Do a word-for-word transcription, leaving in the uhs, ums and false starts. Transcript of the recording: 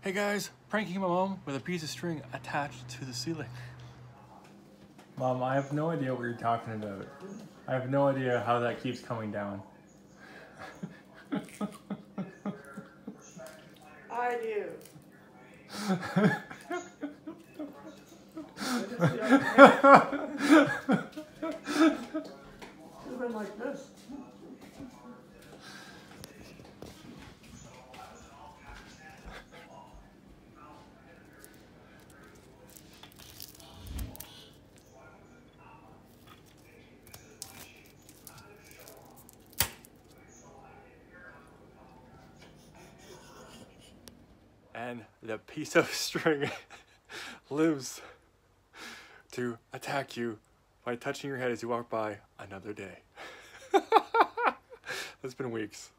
Hey guys, pranking my mom with a piece of string attached to the ceiling. Mom, I have no idea what you're talking about. I have no idea how that keeps coming down. I do. It's been like this. And the piece of string lives to attack you by touching your head as you walk by another day. It's been weeks.